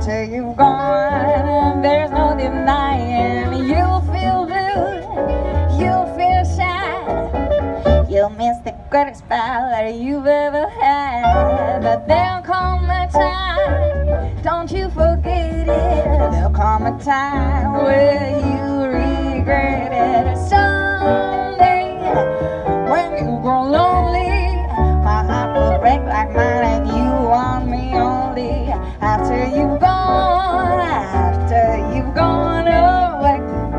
After you've gone, there's no denying. You'll feel blue, you'll feel sad. You'll miss the greatest spell that you've ever had. But there'll come a time, don't you forget it. There'll come a time where you regret it. Someday, when you grow lonely, my heart will break like mine and you want me only. After you've gone away.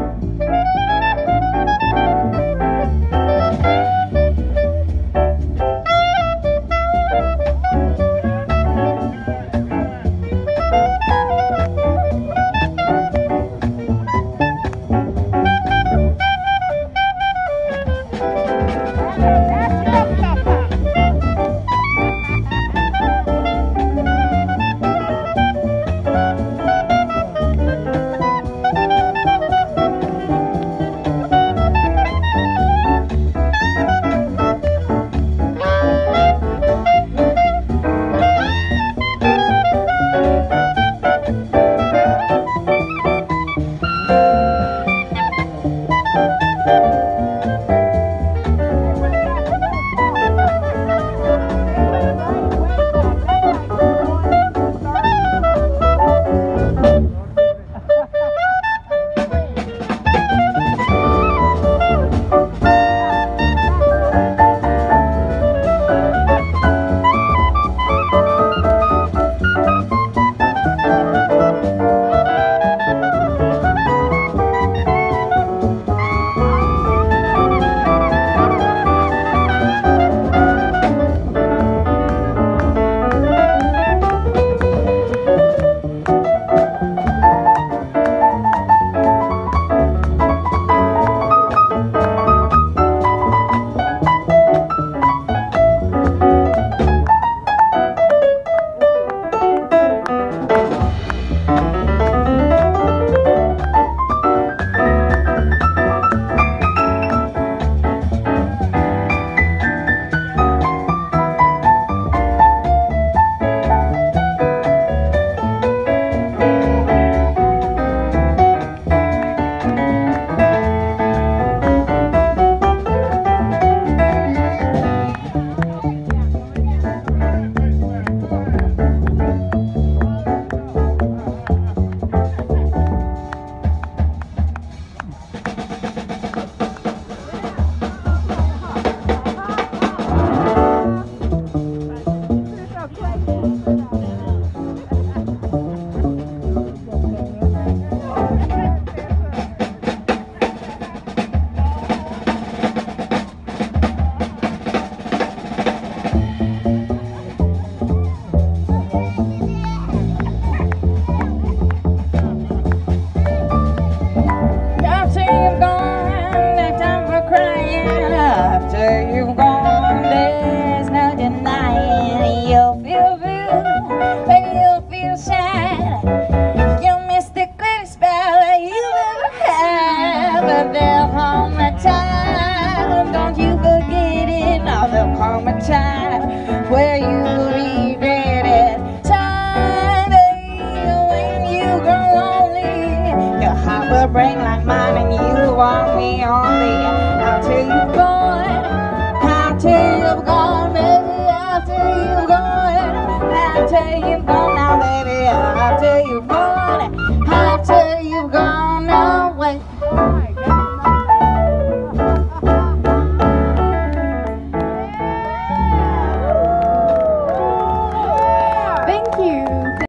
Time where you regret it. Someday when you grow lonely, your heart will break like mine and you want me only.